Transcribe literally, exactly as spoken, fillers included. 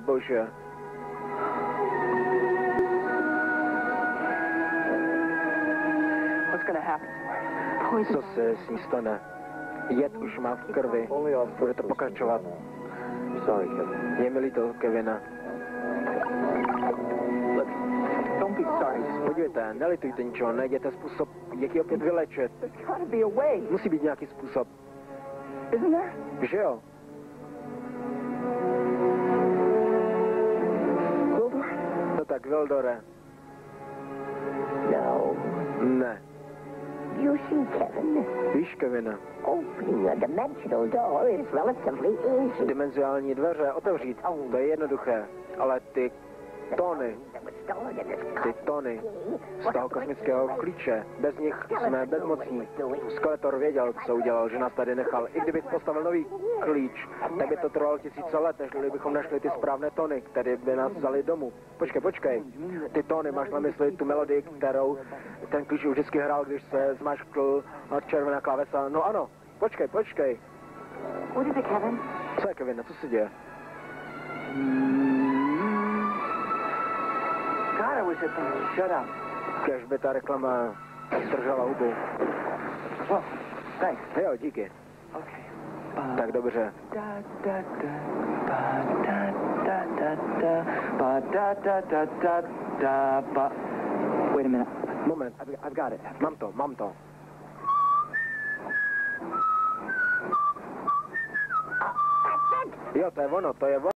bože. Co se s ní stane? Jed už má v krvi. Bude to pokračovat. Je mi líto, Kevina. Podívejte, nelitujte ničeho, najděte způsob, jak ji opět vylečit. Musí být nějaký způsob. Že jo? No tak, Wildore. No. Ne. You see, Kevin, Víš, Kevina, opening a dimensional door is relatively easy. dimenziální dveře otevřít, to je jednoduché, ale ty tony, ty tony z toho kosmického klíče, bez nich jsme bezmocní. Skeletor věděl, co udělal, že nás tady nechal. I kdybych postavil nový klíč, tak by to trvalo tisíce let, než bychom našli ty správné tony, které by nás vzali domů. Počkej, počkej. Ty tony, máš na mysli tu melodii, kterou ten klíč už vždycky hrál, když se zmaškl červená klávesa. No ano, počkej, počkej. What is it, Kevin? Co je, Kevin, co se děje? God, I wish it would shut up. Kež by ta reklama držela hubu. Well, thanks. Jo, díky. Okay. Tak dobře. Da da da ba da da da da ba da da da da da ba. Wait a minute. Moment. I've, I've got it. Mám to, mám to. Jo, to je ono, to je ono.